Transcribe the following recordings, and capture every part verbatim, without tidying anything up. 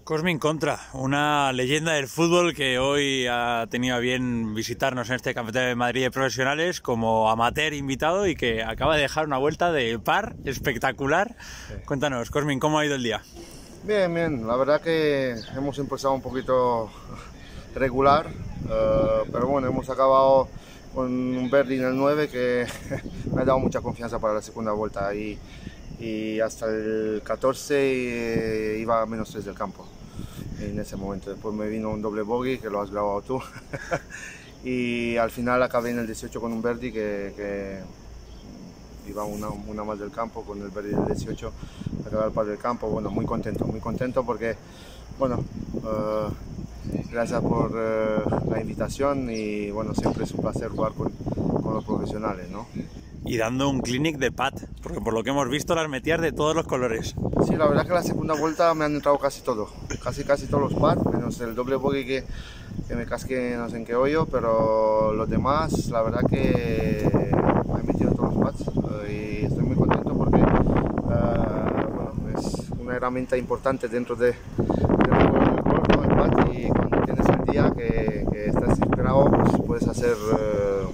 Cosmin Contra, una leyenda del fútbol que hoy ha tenido a bien visitarnos en este Campeonato de Madrid de Profesionales como amateur invitado y que acaba de dejar una vuelta de par espectacular. Sí. Cuéntanos, Cosmin, ¿cómo ha ido el día? Bien, bien, la verdad que hemos empezado un poquito regular, uh, pero bueno, hemos acabado con un Verdi en el nueve que me ha dado mucha confianza para la segunda vuelta y, y hasta el catorce eh, iba a menos tres del campo en ese momento. Después me vino un doble bogey que lo has grabado tú y al final acabé en el dieciocho con un Verdi que, que iba una, una más del campo con el Verdi del dieciocho, acabé al par del campo. Bueno, muy contento, muy contento porque, bueno, uh, gracias por uh, la invitación y bueno, siempre es un placer jugar con, con los profesionales, ¿no? Y dando un clinic de pad, porque por lo que hemos visto las metías de todos los colores. Sí, la verdad que la segunda vuelta me han entrado casi todo, casi casi todos los pads, menos el doble bogey que, que me casqué no sé en qué hoyo, pero los demás, la verdad que me he metido todos los pads uh, y estoy muy contento porque uh, bueno, es una herramienta importante dentro de, del juego del golf, ¿no? El pad, y cuando tienes el día que, que estás inspirado, pues puedes hacer uh,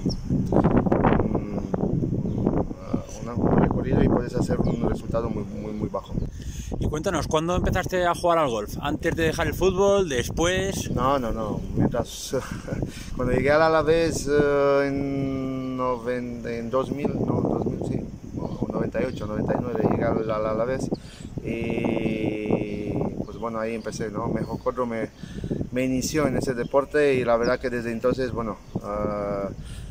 un recorrido y puedes hacer un resultado muy, muy, muy bajo. Y cuéntanos, ¿cuándo empezaste a jugar al golf? ¿Antes de dejar el fútbol? ¿Después? No, no, no. Mientras, cuando llegué al Alavés uh, en, en dos mil, no, dos mil, sí, noventa y ocho, noventa y nueve, llegué al, al Alavés y pues bueno, ahí empecé, ¿no? Mejor Codro me, me inició en ese deporte y la verdad que desde entonces, bueno, uh,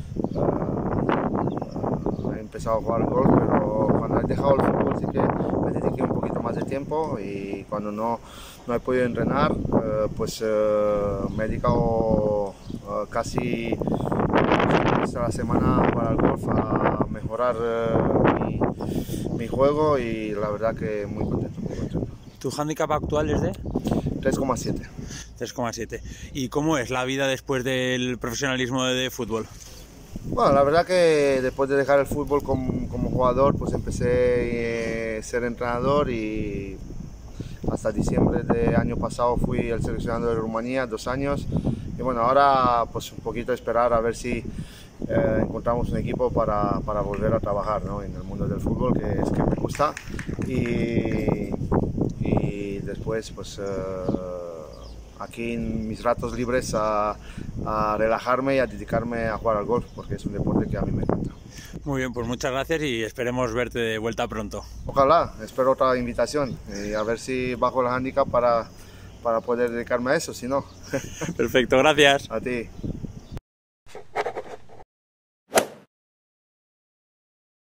uh, he empezado a jugar al golf, pero cuando he dejado el fútbol sí que me dediqué un poquito más de tiempo y cuando no, no he podido entrenar, uh, pues uh, me he dedicado uh, casi hasta la semana para el golf a mejorar uh, mi, mi juego y la verdad que muy contento, muy contento. ¿Tu handicap actual es de? tres coma siete. tres coma siete. ¿Y cómo es la vida después del profesionalismo de, de fútbol? Bueno, la verdad que después de dejar el fútbol como, como jugador, pues empecé a ser entrenador y hasta diciembre del año pasado fui el seleccionador de Rumanía, dos años. Y bueno, ahora pues un poquito esperar a ver si eh, encontramos un equipo para, para volver a trabajar, ¿no? En el mundo del fútbol, que es que me gusta. Y, y después pues eh, aquí en mis ratos libres a, a relajarme y a dedicarme a jugar al golf, porque es un deporte que a mí me encanta. Muy bien, pues muchas gracias y esperemos verte de vuelta pronto. Ojalá, espero otra invitación y a ver si bajo el handicap para, para poder dedicarme a eso, si no. Perfecto, gracias. A ti.